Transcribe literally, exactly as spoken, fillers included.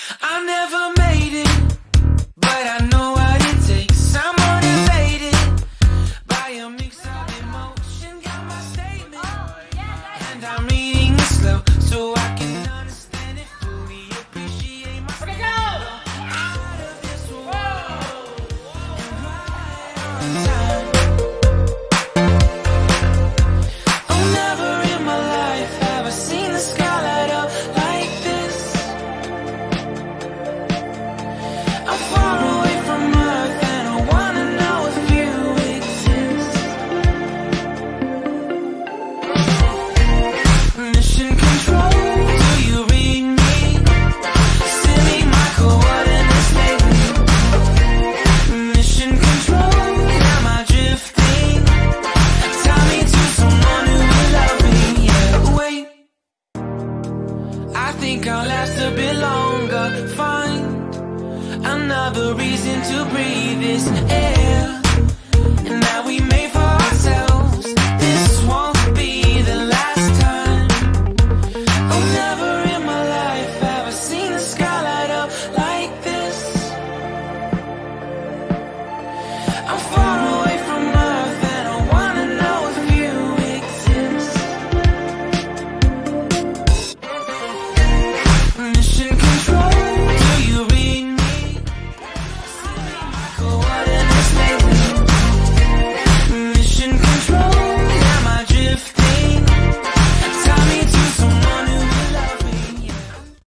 I never made it, but I know what it takes. I'm motivated by a mix of emotion. Got my statement, and I'm reading it slow so I can understand it fully. Appreciate my Okay, go! out of this world and right on time. Oh, never in my life have I seen the sky light up like this. I'm far away from Earth and I wanna know if you exist. Mission control, do you read me? Send me my coordinates lately. Mission control, am I drifting? Tie me to someone who will love me. Yeah, wait, I think I'll last a bit longer. Find another reason to breathe this air, and that we may